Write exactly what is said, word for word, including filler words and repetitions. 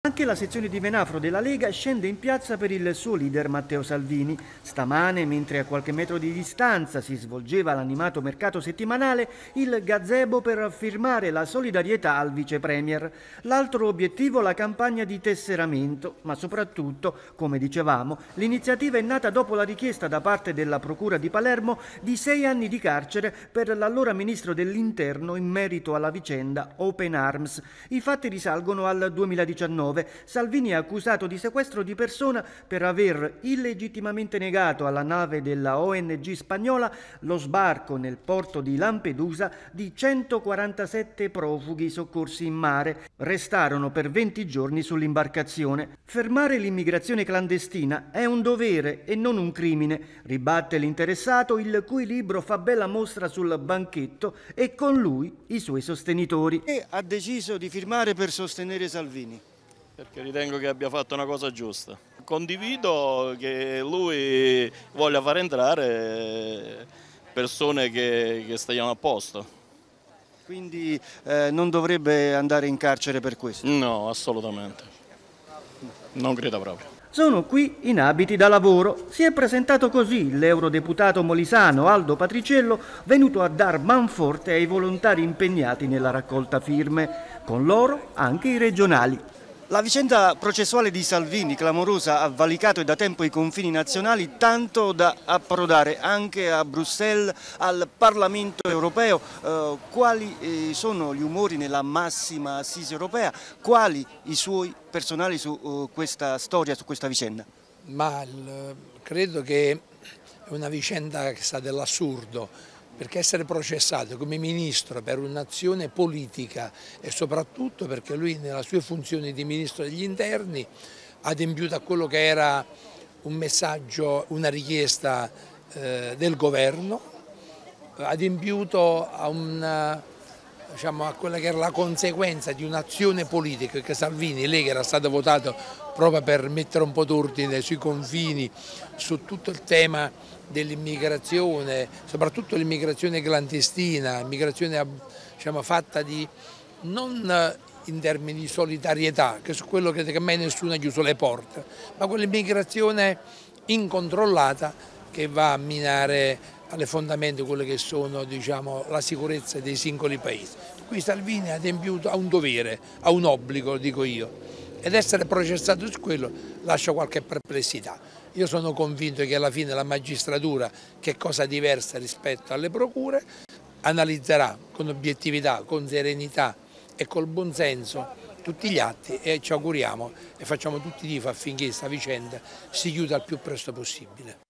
Anche la sezione di Venafro della Lega scende in piazza per il suo leader Matteo Salvini. Stamane, mentre a qualche metro di distanza si svolgeva l'animato mercato settimanale, il gazebo per firmare la solidarietà al vice premier. L'altro obiettivo la campagna di tesseramento, ma soprattutto, come dicevamo, l'iniziativa è nata dopo la richiesta da parte della Procura di Palermo di sei anni di carcere per l'allora ministro dell'Interno in merito alla vicenda Open Arms. I fatti risalgono al duemiladiciannove. Salvini è accusato di sequestro di persona per aver illegittimamente negato alla nave della O N G spagnola lo sbarco nel porto di Lampedusa di centoquarantasette profughi soccorsi in mare. Restarono per venti giorni sull'imbarcazione. Fermare l'immigrazione clandestina è un dovere e non un crimine, ribatte l'interessato, il cui libro fa bella mostra sul banchetto, e con lui i suoi sostenitori. E ha deciso di firmare per sostenere Salvini. Perché ritengo che abbia fatto una cosa giusta. Condivido che lui voglia far entrare persone che, che stiano a posto. Quindi eh, non dovrebbe andare in carcere per questo? No, assolutamente. Non credo proprio. Sono qui in abiti da lavoro. Si è presentato così l'eurodeputato molisano Aldo Patriciello, venuto a dar manforte ai volontari impegnati nella raccolta firme. Con loro anche i regionali. La vicenda processuale di Salvini, clamorosa, ha valicato da tempo i confini nazionali, tanto da approdare anche a Bruxelles, al Parlamento europeo. Eh, quali eh, sono gli umori nella massima assise europea? Quali i suoi personali su uh, questa storia, su questa vicenda? Ma il, credo che è una vicenda che sta dell'assurdo. Perché essere processato come ministro per un'azione politica e soprattutto perché lui nella sua funzione di ministro degli interni ha adempiuto a quello che era un messaggio, una richiesta eh, del governo, ha adempiuto a, una, diciamo, a quella che era la conseguenza di un'azione politica che Salvini, lei che era stato votato proprio per mettere un po' d'ordine sui confini, su tutto il tema dell'immigrazione, soprattutto l'immigrazione clandestina, immigrazione diciamo, fatta di non in termini di solidarietà, che su quello credo che mai nessuno ha chiuso le porte, ma quell'immigrazione incontrollata che va a minare alle fondamenta quelle che sono diciamo, la sicurezza dei singoli paesi. Qui Salvini ha adempiuto a un dovere, a un obbligo, dico io, ed essere processato su quello lascia qualche perplessità. Io sono convinto che alla fine la magistratura, che è cosa diversa rispetto alle procure, analizzerà con obiettività, con serenità e col buonsenso tutti gli atti e ci auguriamo e facciamo tutti tifo affinché questa vicenda si chiuda il più presto possibile.